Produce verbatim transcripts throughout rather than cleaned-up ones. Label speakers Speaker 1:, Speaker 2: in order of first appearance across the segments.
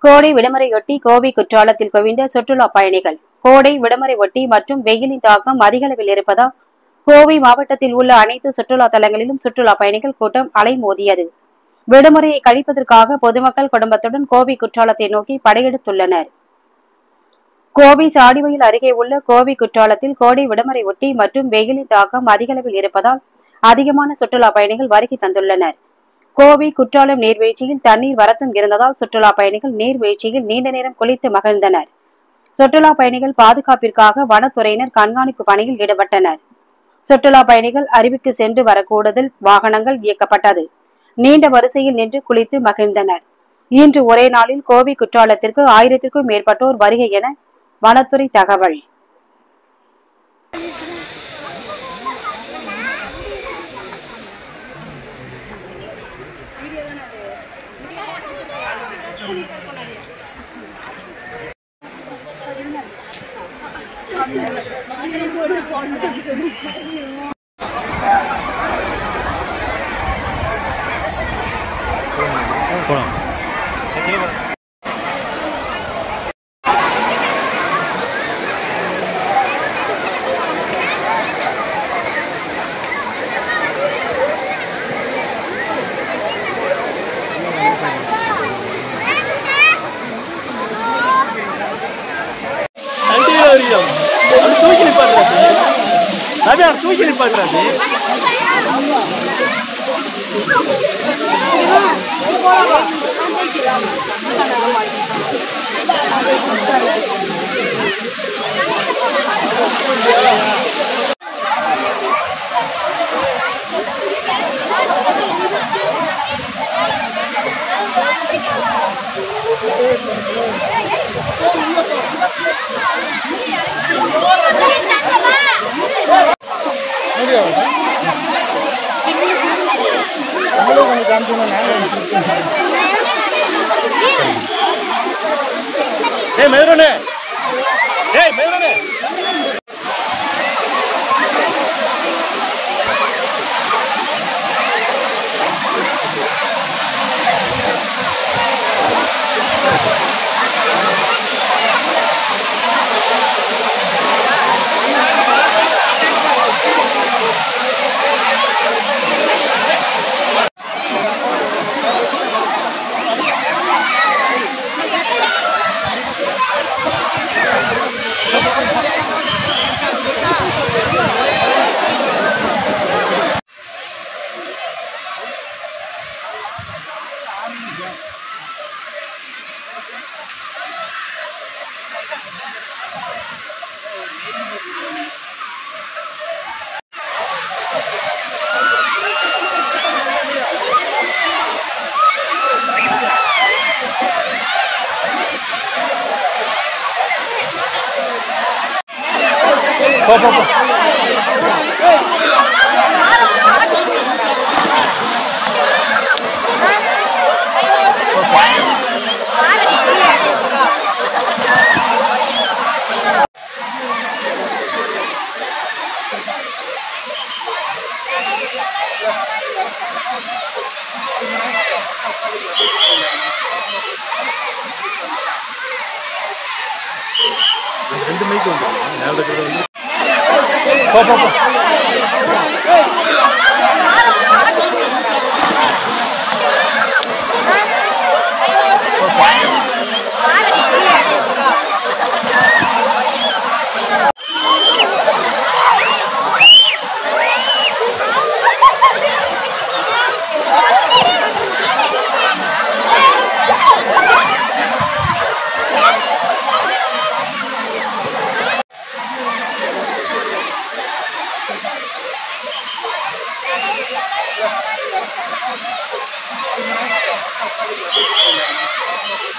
Speaker 1: கோடை விடுமுறையொட்டி கோவை குற்றாலத்தில் குவிந்த சுற்றுலா பயணிகள். கோடை விடுமுறை ஒட்டி மற்றும் வெயிலின் தாக்கம் அதிகளவில் இருப்பதால் கோவை மாவட்டத்தில் உள்ள அனைத்து சுற்றுலா தலங்களிலும் சுற்றுலா பயணிகள் கூட்டம் அலைமோதியது. விடுமுறையை கழிப்பதற்காக பொதுமக்கள் குடும்பத்துடன் கோவை குற்றாலத்தை நோக்கி படையெடுத்துள்ளனர். கோவை சாடிவயல் அருகே உள்ள கோவை குற்றாலத்தில் கோடை விடுமுறை ஒட்டி மற்றும் வெயிலின் தாக்கம் அதிகளவில் இருப்பதால் அதிகமான சுற்றுலா பயணிகள் வருகை தந்துள்ளனர். கோவை குற்றாலம் நீர்வீழ்ச்சியில் தண்ணீர் வரத்தும் இருந்ததால் சுற்றுலா பயணிகள் நீர்வீழ்ச்சியில் நீண்ட நேரம் குளித்து மகிழ்ந்தனர். சுற்றுலா பயணிகள் பாதுகாப்பிற்காக வனத்துறையினர் கண்காணிப்பு பணியில் ஈடுபட்டனர். சுற்றுலா பயணிகள் அருவிக்கு சென்று வர கூடுதல் வாகனங்கள் இயக்கப்பட்டது. நீண்ட வரிசையில் நின்று குளித்து மகிழ்ந்தனர். இன்று ஒரே நாளில் கோவை குற்றாலத்திற்கு ஆயிரத்திற்கும் மேற்பட்டோர் வருகை என வனத்துறை தகவல்.
Speaker 2: தூக்கி நிப்பாட்டுறாரு அதான் தூக்கி நிப்பாட்டுறாரு ஏய் மயூரனே ஏய் மயூரனே போ போ போ ரெண்டு மைக்கு வந்து போ போ போ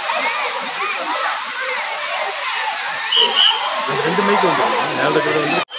Speaker 2: ரெண்டு மைக்கு வந்து